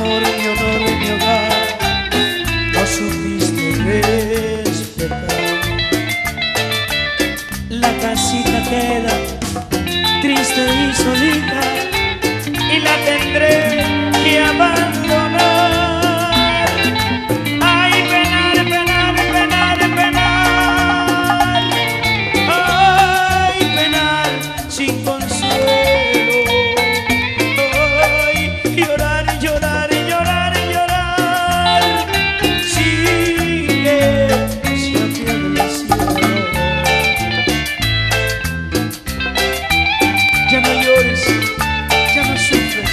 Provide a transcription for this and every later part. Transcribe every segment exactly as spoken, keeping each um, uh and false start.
amor, mi honor, mi hogar, no supiste respetar. La casita queda triste y solita y la tendré que abandonar. Ay, penar, penar, penar, penar. Ay, penar sin consuelo. Ay, llorar, llorar, llorar, llorar. Sigue hacia el cielo. Ya no llores, ya no sufres.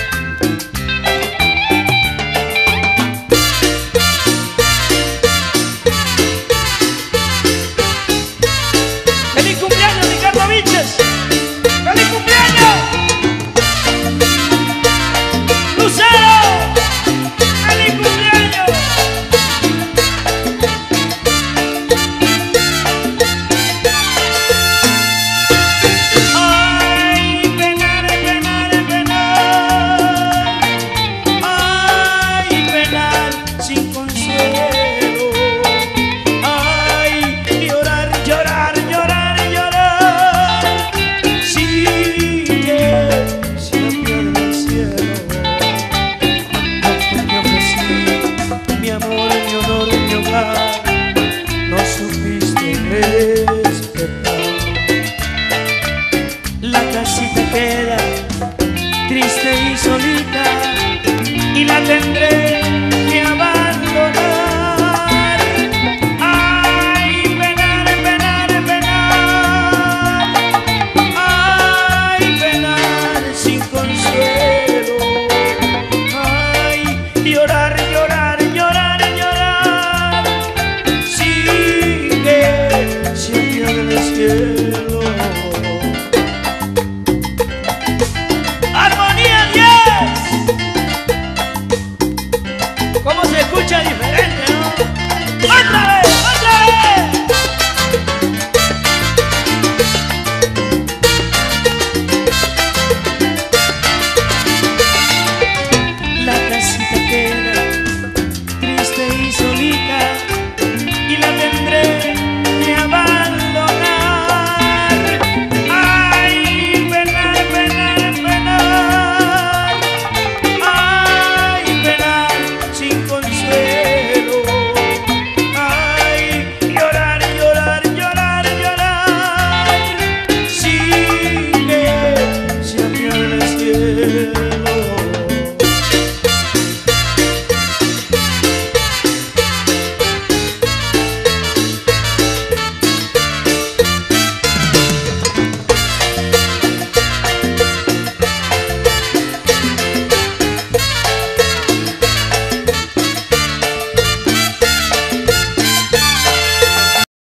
¡Feliz cumpleaños, Ricardo Viches! ¡Feliz cumpleaños! ¡Lucero! ¡Feliz cumpleaños! Ay, penar, penar, penar. Ay, penar sin consuelo. Ay, llorar, llorar, llorar, llorar. Sigue siempre en el cielo. Lo que te ofrecí, mi amor, mi honor, mi hogar, no supiste respetar. La casita queda triste y solita y la tendré que abandonar.